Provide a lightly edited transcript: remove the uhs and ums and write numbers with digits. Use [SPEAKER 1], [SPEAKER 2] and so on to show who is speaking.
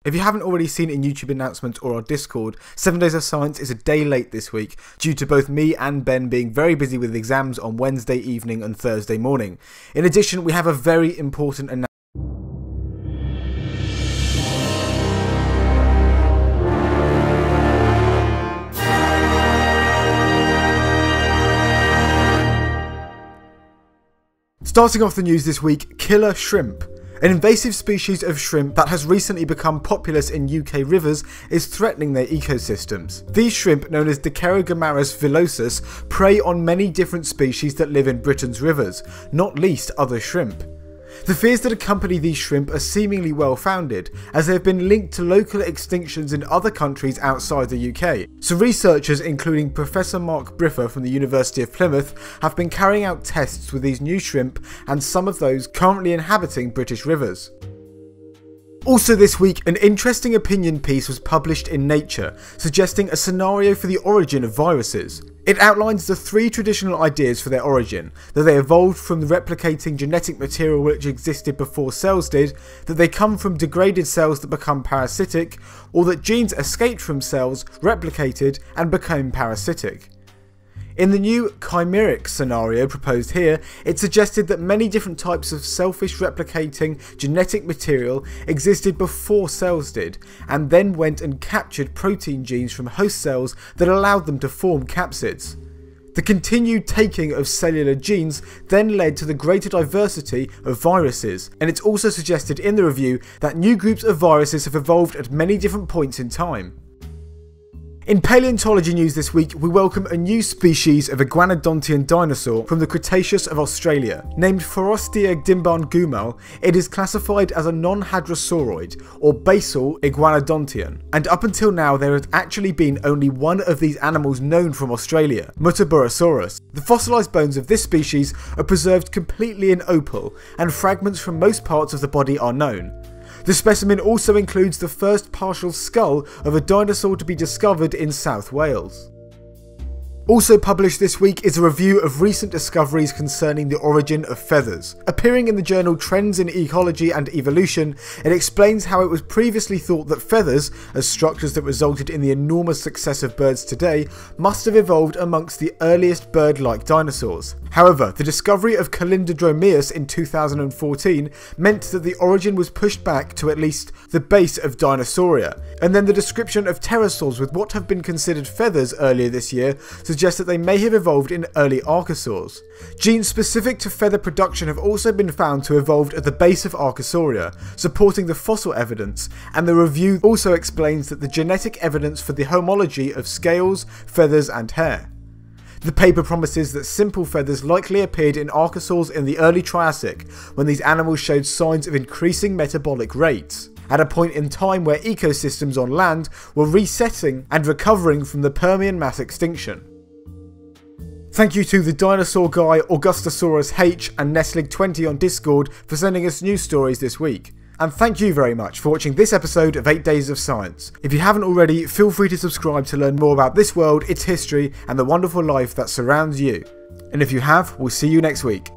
[SPEAKER 1] If you haven't already seen in YouTube announcements or our Discord, 7 Days of Science is a day late this week due to both me and Ben being very busy with exams on Wednesday evening and Thursday morning. In addition, we have a very important announcement. Starting off the news this week, killer shrimp. An invasive species of shrimp that has recently become populous in UK rivers is threatening their ecosystems. These shrimp, known as Dicerogomarus villosus, prey on many different species that live in Britain's rivers, not least other shrimp. The fears that accompany these shrimp are seemingly well founded, as they have been linked to local extinctions in other countries outside the UK. So researchers, including Professor Mark Briffer from the University of Plymouth, have been carrying out tests with these new shrimp and some of those currently inhabiting British rivers. Also this week, an interesting opinion piece was published in Nature, suggesting a scenario for the origin of viruses. It outlines the 3 traditional ideas for their origin: that they evolved from the replicating genetic material which existed before cells did, that they come from degraded cells that become parasitic, or that genes escaped from cells, replicated, and became parasitic. In the new chimeric scenario proposed here, it suggested that many different types of selfish replicating genetic material existed before cells did, and then went and captured protein genes from host cells that allowed them to form capsids. The continued taking of cellular genes then led to the greater diversity of viruses, and it's also suggested in the review that new groups of viruses have evolved at many different points in time. In paleontology news this week, we welcome a new species of Iguanodontian dinosaur from the Cretaceous of Australia. Named Forostiergdimbarngumal, it is classified as a non-hadrosauroid, or basal Iguanodontian, and up until now there has actually been only one of these animals known from Australia, Muttaburrasaurus. The fossilised bones of this species are preserved completely in opal, and fragments from most parts of the body are known. The specimen also includes the first partial skull of a dinosaur to be discovered in South Wales. Also published this week is a review of recent discoveries concerning the origin of feathers. Appearing in the journal Trends in Ecology and Evolution, it explains how it was previously thought that feathers, as structures that resulted in the enormous success of birds today, must have evolved amongst the earliest bird-like dinosaurs. However, the discovery of Calindrodromeus in 2014 meant that the origin was pushed back to at least the base of Dinosauria, and then the description of pterosaurs with what have been considered feathers earlier this year suggests that they may have evolved in early archosaurs. Genes specific to feather production have also been found to have evolved at the base of Archosauria, supporting the fossil evidence, and the review also explains that the genetic evidence for the homology of scales, feathers and hair. The paper promises that simple feathers likely appeared in archosaurs in the early Triassic, when these animals showed signs of increasing metabolic rates, at a point in time where ecosystems on land were resetting and recovering from the Permian mass extinction. Thank you to the Dinosaur Guy, Augustosaurus H and Nestling20 on Discord for sending us news stories this week. And thank you very much for watching this episode of 8 Days of Science. If you haven't already, feel free to subscribe to learn more about this world, its history, and the wonderful life that surrounds you. And if you have, we'll see you next week.